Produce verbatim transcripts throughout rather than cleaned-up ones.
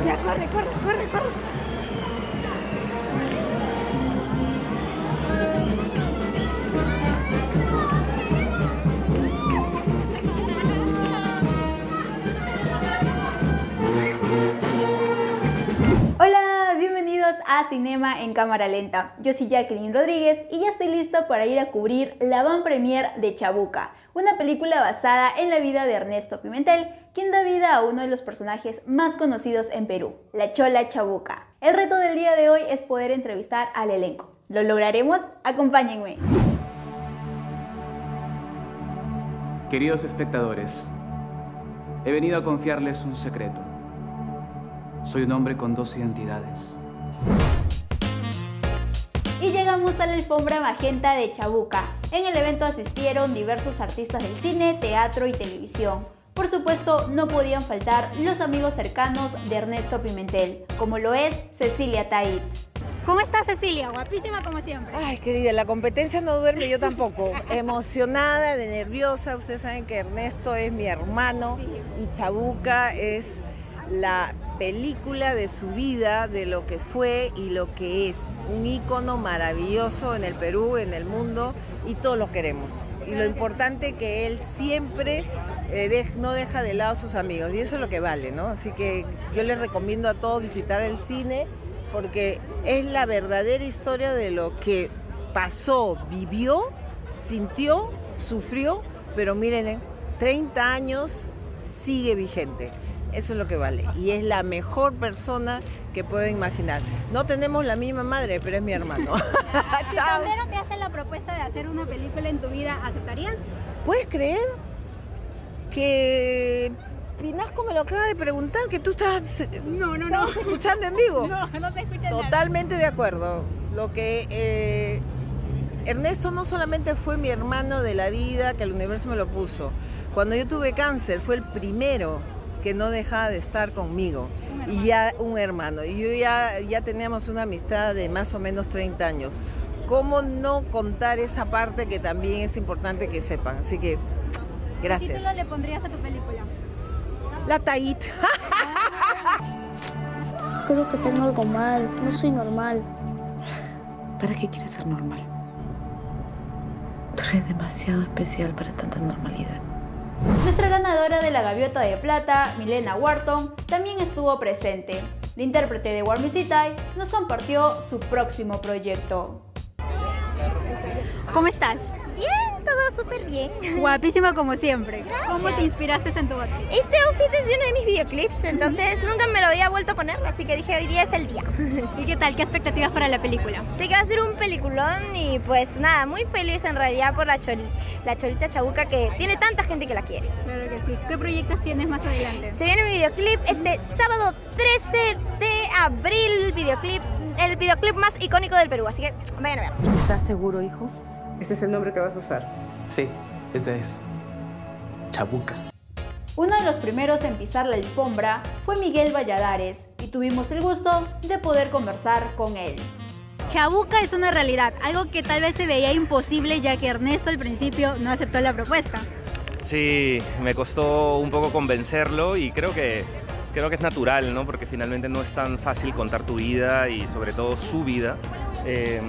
Ya, corre, corre, corre, corre. Hola, bienvenidos a Cinema en Cámara Lenta. Yo soy Jacqueline Rodríguez y ya estoy lista para ir a cubrir la van premier de Chabuca, una película basada en la vida de Ernesto Pimentel, quien da vida a uno de los personajes más conocidos en Perú, la Chola Chabuca. El reto del día de hoy es poder entrevistar al elenco. ¿Lo lograremos? Acompáñenme. Queridos espectadores, he venido a confiarles un secreto. Soy un hombre con dos identidades. Y llegamos a la alfombra magenta de Chabuca. En el evento asistieron diversos artistas del cine, teatro y televisión. Por supuesto, no podían faltar los amigos cercanos de Ernesto Pimentel, como lo es Cecilia Tait. ¿Cómo estás, Cecilia? Guapísima como siempre. Ay, querida, la competencia no duerme, yo tampoco. Emocionada, de nerviosa. Ustedes saben que Ernesto es mi hermano, sí, y Chabuca es la película de su vida, de lo que fue y lo que es. Un ícono maravilloso en el Perú, en el mundo, y todos lo queremos. Y lo importante que él siempre eh, de, no deja de lado a sus amigos, y eso es lo que vale, ¿no? Así que yo les recomiendo a todos visitar el cine, porque es la verdadera historia de lo que pasó, vivió, sintió, sufrió, pero mírenle, treinta años sigue vigente. Eso es lo que vale, y es la mejor persona que pueden imaginar. No tenemos la misma madre, pero es mi hermano. Si Tablero te hace la propuesta de hacer una película en tu vida, ¿aceptarías? ¿Puedes creer que Pinasco me lo acaba de preguntar, que tú estás no, no, no. escuchando en vivo? No, no te escuchas. Totalmente nada. De acuerdo. Lo que eh, Ernesto no solamente fue mi hermano de la vida, que el universo me lo puso. Cuando yo tuve cáncer, fue el primero que no dejaba de estar conmigo, y ya un hermano, y yo ya, ya teníamos una amistad de más o menos treinta años. ¿Cómo no contar esa parte que también es importante que sepan? Así que, gracias. ¿Qué título le pondrías a tu película? La Tait. Creo que tengo algo mal, no soy normal. ¿Para qué quieres ser normal? Tú eres demasiado especial para tanta normalidad. Nuestra ganadora de la Gaviota de Plata, Milena Wharton, también estuvo presente. La intérprete de Warmisitai nos compartió su próximo proyecto. ¿Cómo estás? Bien, todo súper bien. Guapísima como siempre. Gracias. ¿Cómo te inspiraste en tu outfit? Este outfit es de uno de mis videoclips, entonces nunca me lo había vuelto a poner, así que dije hoy día es el día. ¿Y qué tal? ¿Qué expectativas para la película? Sé que va a ser un peliculón y pues nada, muy feliz en realidad por la, chol la Cholita Chabuca, que tiene tanta gente que la quiere. Claro que sí. ¿Qué proyectos tienes más adelante? Se viene mi videoclip este sábado trece de abril, videoclip, el videoclip más icónico del Perú, así que vayan a ver. ¿Estás seguro, hijo? ¿Ese es el nombre que vas a usar? Sí, ese es Chabuca. Uno de los primeros en pisar la alfombra fue Miguel Valladares y tuvimos el gusto de poder conversar con él. Chabuca es una realidad, algo que tal vez se veía imposible ya que Ernesto al principio no aceptó la propuesta. Sí, me costó un poco convencerlo y creo que, creo que es natural, ¿no? Porque finalmente no es tan fácil contar tu vida y sobre todo su vida. Eh,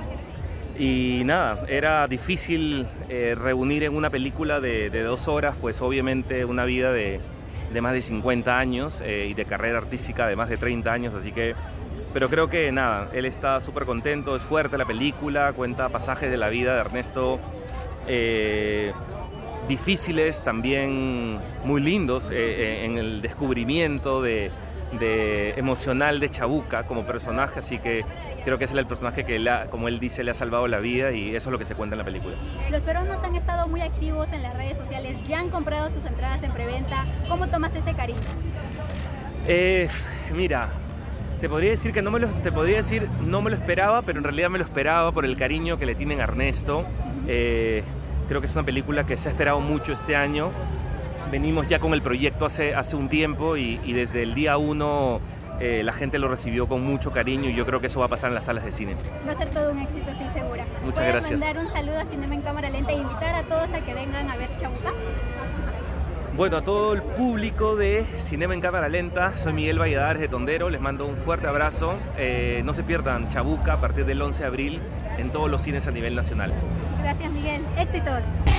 Y nada, era difícil eh, reunir en una película de, de dos horas, pues obviamente una vida de, de más de cincuenta años eh, y de carrera artística de más de treinta años, así que... Pero creo que nada, él está súper contento, es fuerte la película, cuenta pasajes de la vida de Ernesto eh, difíciles, también muy lindos eh, en el descubrimiento de... de emocional de Chabuca como personaje, así que creo que ese es el personaje que, la, como él dice, le ha salvado la vida y eso es lo que se cuenta en la película. Los peruanos han estado muy activos en las redes sociales, ya han comprado sus entradas en preventa. ¿Cómo tomas ese cariño? Eh, mira, te podría decir que no me lo, te podría decir no me lo esperaba, pero en realidad me lo esperaba por el cariño que le tienen a Ernesto. Eh, creo que es una película que se ha esperado mucho este año. Venimos ya con el proyecto hace, hace un tiempo y, y desde el día uno eh, la gente lo recibió con mucho cariño y yo creo que eso va a pasar en las salas de cine. Va a ser todo un éxito, estoy segura. Muchas ¿Puedes gracias. mandar un saludo a Cinema en Cámara Lenta e invitar a todos a que vengan a ver Chabuca? Bueno, a todo el público de Cinema en Cámara Lenta, soy Miguel Valladares de Tondero, les mando un fuerte abrazo. Eh, no se pierdan Chabuca a partir del once de abril en todos los cines a nivel nacional. Gracias, Miguel. Éxitos.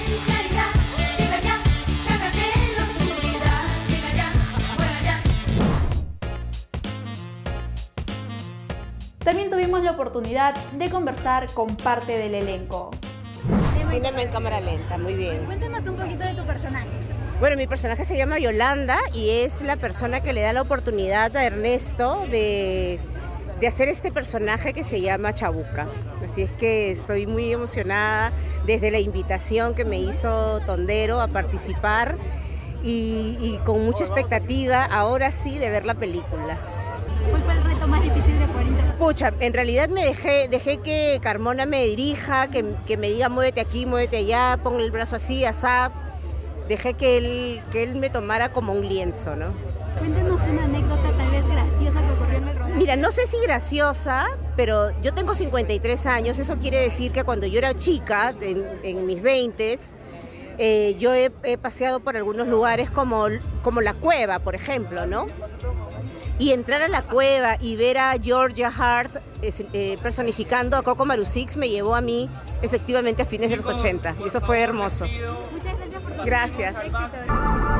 También tuvimos la oportunidad de conversar con parte del elenco. Cinema en Cámara Lenta, muy bien. Cuéntanos un poquito de tu personaje. Bueno, mi personaje se llama Yolanda y es la persona que le da la oportunidad a Ernesto de, de hacer este personaje que se llama Chabuca. Así es que estoy muy emocionada desde la invitación que me hizo Tondero a participar y, y con mucha expectativa ahora sí de ver la película. ¿Cuál fue el reto más difícil de poder interpretar? Pucha, en realidad me dejé, dejé que Carmona me dirija, que, que me diga muévete aquí, muévete allá, pon el brazo así, asá. Dejé que él, que él me tomara como un lienzo, ¿no? Cuéntanos una anécdota tal vez graciosa que ocurrió en el rodaje. Mira, no sé si graciosa, pero yo tengo cincuenta y tres años, eso quiere decir que cuando yo era chica, en, en mis veintes, eh, yo he, he paseado por algunos lugares como, como La Cueva, por ejemplo, ¿no? Y entrar a La Cueva y ver a Georgia Hart eh, personificando a Coco Marusix me llevó a mí efectivamente a fines de los ochenta. Y eso fue hermoso. Muchas gracias por tu Gracias. éxito.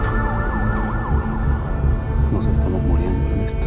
Nos estamos muriendo en esto.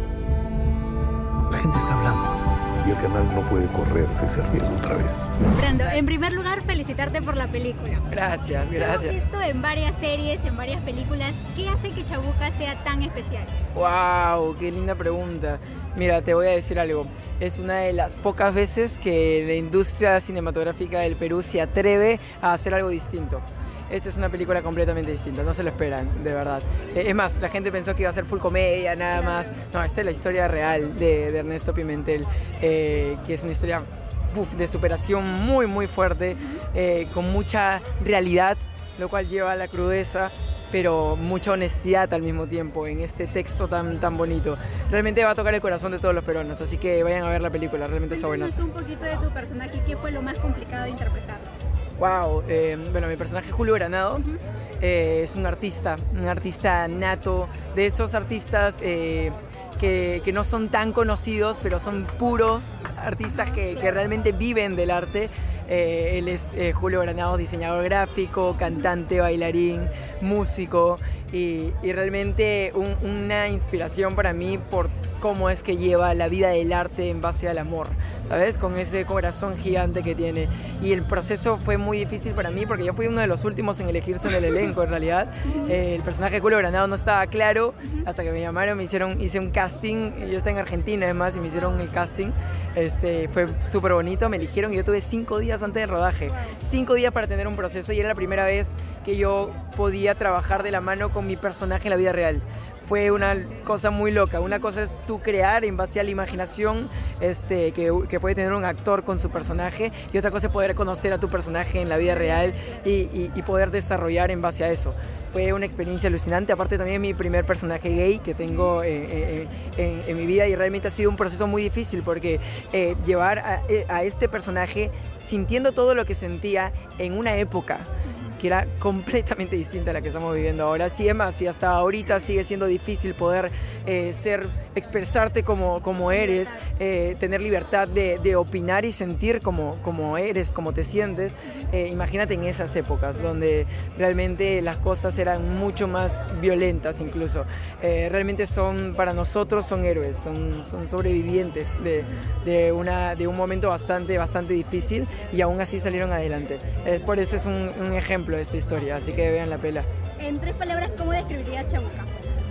La gente está hablando y el canal no puede correrse ese riesgo otra vez. Brando, en primer lugar, felicitarte por la película. Gracias, Te gracias. hemos visto en varias series, en varias películas. ¿Qué hace que Chabuca sea tan especial? ¡Wow! ¡Qué linda pregunta! Mira, te voy a decir algo. Es una de las pocas veces que la industria cinematográfica del Perú se atreve a hacer algo distinto. Esta es una película completamente distinta, no se lo esperan, de verdad. Es más, la gente pensó que iba a ser full comedia, nada más. No, esta es la historia real de, de Ernesto Pimentel, eh, que es una historia uf, de superación muy, muy fuerte, eh, con mucha realidad, lo cual lleva a la crudeza, pero mucha honestidad al mismo tiempo en este texto tan, tan bonito. Realmente va a tocar el corazón de todos los peruanos, así que vayan a ver la película, realmente está buena. Cuéntanos un poquito de tu personaje y qué fue lo más complicado de interpretar. Wow, eh, bueno, mi personaje Julio Granados eh, es un artista, un artista nato, de esos artistas eh, que, que no son tan conocidos, pero son puros artistas que, que realmente viven del arte. Eh, él es eh, Julio Granados, diseñador gráfico, cantante, bailarín, músico y, y realmente un, una inspiración para mí por cómo es que lleva la vida del arte en base al amor, ¿sabes? Con ese corazón gigante que tiene. Y el proceso fue muy difícil para mí porque yo fui uno de los últimos en elegirse en el elenco, en realidad. Eh, el personaje de Julio Granado no estaba claro hasta que me llamaron, me hicieron, hice un casting. Yo estaba en Argentina, además, y me hicieron el casting. Este, fue súper bonito, me eligieron y yo tuve cinco días antes del rodaje. Cinco días para tener un proceso y era la primera vez que yo podía trabajar de la mano con mi personaje en la vida real. Fue una cosa muy loca. Una cosa es tú crear en base a la imaginación este, que, que puede tener un actor con su personaje y otra cosa es poder conocer a tu personaje en la vida real y, y, y poder desarrollar en base a eso. Fue una experiencia alucinante. Aparte también mi primer personaje gay que tengo eh, eh, en, en mi vida y realmente ha sido un proceso muy difícil porque eh, llevar a, a este personaje sintiendo todo lo que sentía en una época que era completamente distinta a la que estamos viviendo ahora. Sí, es más, y hasta ahorita sigue siendo difícil poder eh, ser, expresarte como, como eres, eh, tener libertad de, de opinar y sentir como, como eres, como te sientes. Eh, imagínate en esas épocas donde realmente las cosas eran mucho más violentas incluso. Eh, realmente son, para nosotros son héroes, son, son sobrevivientes de, de, una, de un momento bastante, bastante difícil y aún así salieron adelante. Es, por eso es un, un ejemplo de esta historia, así que vean la pela. En tres palabras, ¿cómo describirías Chabuca?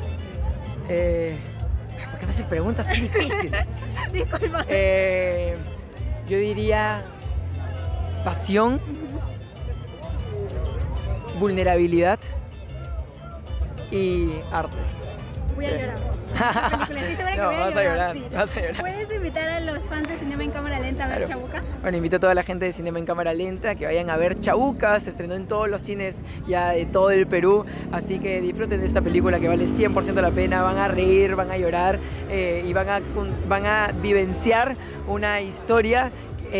Eh, ¿Por qué me haces preguntas tan difíciles? Disculpa. Eh, yo diría pasión, vulnerabilidad y arte. Voy a llorar. Estoy segura que No, voy a vas a llorar, llorar, sí. vas a llorar. ¿Puedes invitar a los fans de Cinema en Cámara Lenta a ver Claro. Chabuca? Bueno, invito a toda la gente de Cinema en Cámara Lenta que vayan a ver Chabuca, se estrenó en todos los cines ya de todo el Perú, así que disfruten de esta película que vale cien por ciento la pena, van a reír, van a llorar eh, y van a, van a vivenciar una historia eh,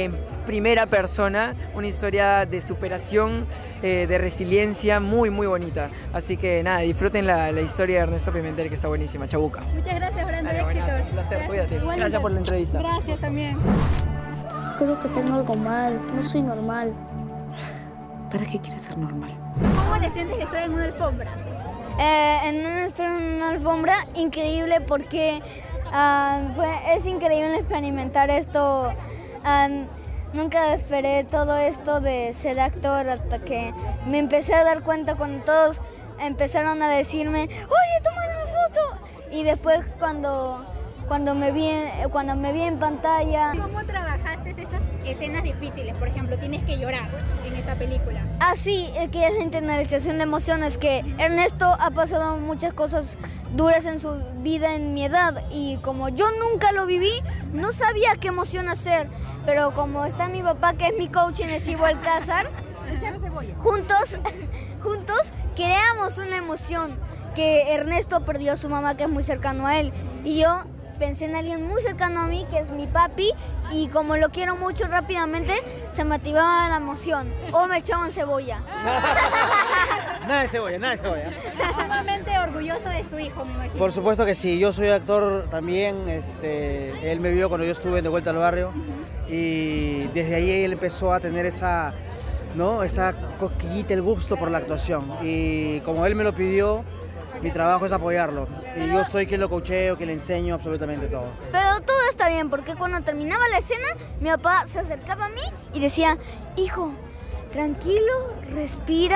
primera persona, una historia de superación, eh, de resiliencia muy, muy bonita. Así que nada, disfruten la, la historia de Ernesto Pimentel, que está buenísima. Chabuca. Muchas gracias, Brando. Dale, Éxitos. buenazo, un placer, cuídate. Gracias por la entrevista. Gracias también. Creo que tengo algo mal, no soy normal. ¿Para qué quieres ser normal? ¿Cómo le sientes estar en una alfombra? Eh, en una, una alfombra increíble porque uh, fue, es increíble experimentar esto. Uh, nunca esperé todo esto de ser actor hasta que me empecé a dar cuenta cuando todos empezaron a decirme, oye, tómame una foto. Y después cuando, cuando, me vi, cuando me vi en pantalla... ¿Cómo trabajaste esas escenas difíciles? Por ejemplo, tienes que llorar en esta película. Así es que es la internalización de emociones, que Ernesto ha pasado muchas cosas duras en su vida en mi edad y como yo nunca lo viví, no sabía qué emoción hacer, pero como está mi papá, que es mi coach en Esibo Alcázar, juntos, juntos creamos una emoción, que Ernesto perdió a su mamá, que es muy cercano a él, y yo pensé en alguien muy cercano a mí, que es mi papi, y como lo quiero mucho, rápidamente se me activaba la emoción, o me echaban cebolla. Nada de cebolla, nada de cebolla. Está sumamente orgulloso de su hijo, me imagino. Por supuesto que sí, yo soy actor también, este, él me vio cuando yo estuve en De Vuelta al Barrio, y desde ahí él empezó a tener esa, ¿no? esa cosquillita, el gusto por la actuación, y como él me lo pidió, mi trabajo es apoyarlo, y yo soy quien lo coacheo, quien le enseño absolutamente todo. Pero todo está bien, porque cuando terminaba la escena, mi papá se acercaba a mí y decía, hijo, tranquilo, respira,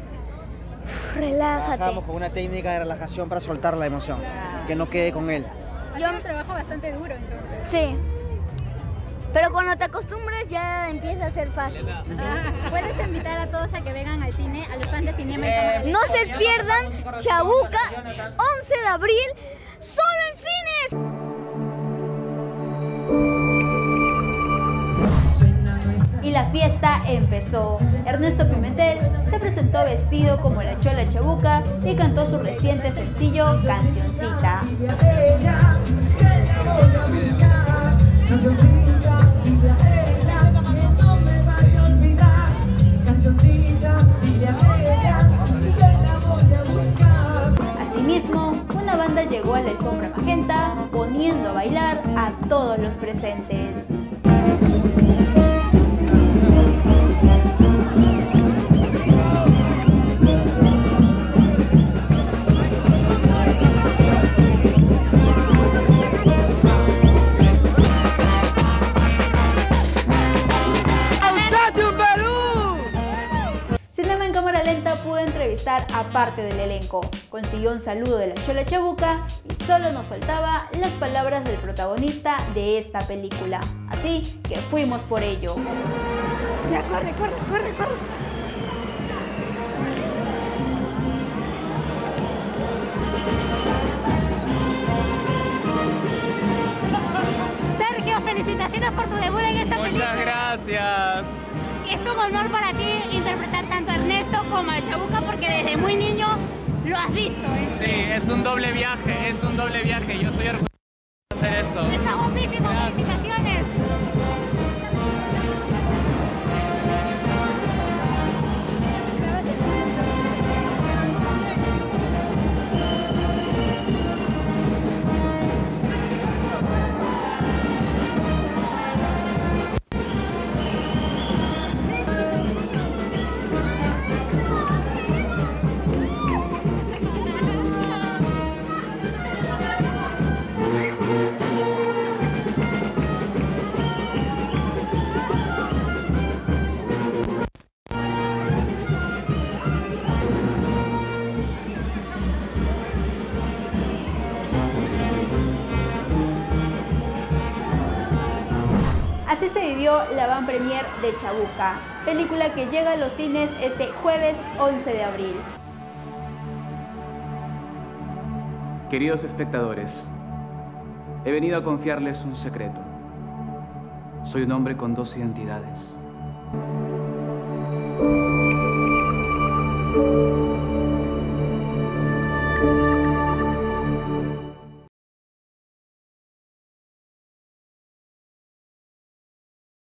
relájate. Trabajamos con una técnica de relajación para soltar la emoción, que no quede con él. Ha sido un trabajo bastante duro, entonces. Sí. Pero cuando te acostumbras ya empieza a ser fácil. Ah, ¿puedes invitar a todos a que vengan al cine, a los fans de Cinema en Cámara Lenta? No se pierdan Chabuca, once de abril, solo en cines. Y la fiesta empezó. Ernesto Pimentel se presentó vestido como la Chola Chabuca y cantó su reciente sencillo Cancioncita. Asimismo, una banda llegó a la alfombra magenta poniendo a bailar a todos los presentes. Cinema en Cámara Lenta pudo entrevistar a parte del elenco, consiguió un saludo de la Chola Chabuca y solo nos faltaba las palabras del protagonista de esta película. Así que fuimos por ello. Ya, corre, corre, corre, corre. Sergio, felicitaciones por tu debut en esta película. Muchas gracias. Es un honor para ti interpretar tanto a Ernesto como a Chabuca porque desde muy niño lo has visto. ¿eh? Sí, es un doble viaje, es un doble viaje. Yo estoy orgulloso de hacer eso. Está guapísimo, felicitaciones. Así se vivió la van premier de Chabuca, película que llega a los cines este jueves once de abril. Queridos espectadores, he venido a confiarles un secreto. Soy un hombre con dos identidades.